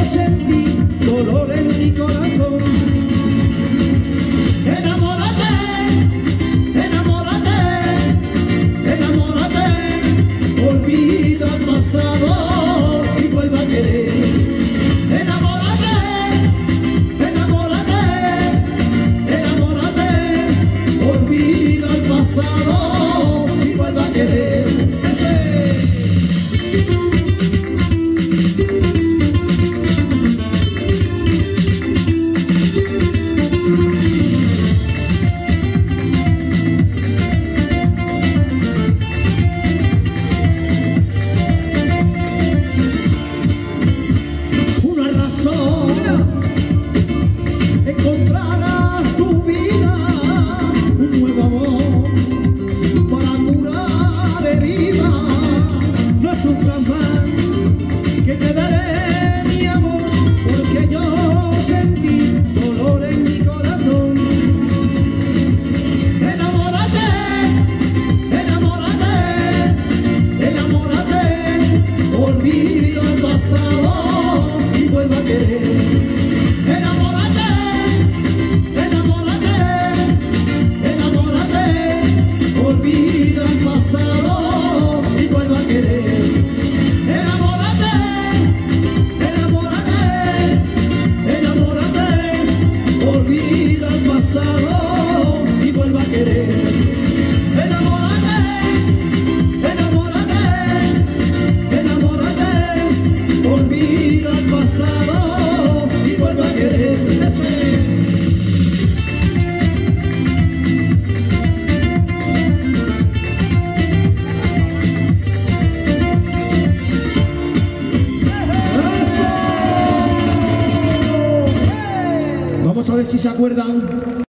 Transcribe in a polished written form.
sentí dolor en mi corazón. Enamórate, enamórate, enamórate, olvida el pasado y vuelve a querer. Enamórate, enamórate, enamórate, olvida el pasado y vuelve a querer. Encontrarás tu vida un nuevo amor para curar heridas. No sufras más, que te daré mi amor, porque yo sentí dolor en mi corazón. Enamórate, enamórate, enamórate, olvida el pasado y vuelve a querer. Enamórate, enamórate, enamórate, olvida el pasado y vuelve a querer. Enamórate, enamórate, enamórate, olvida el pasado y vuelve a querer. Enamórate, enamórate, enamórate, olvida el pasado y vuelve a querer. Eso es. Vamos a ver si se acuerdan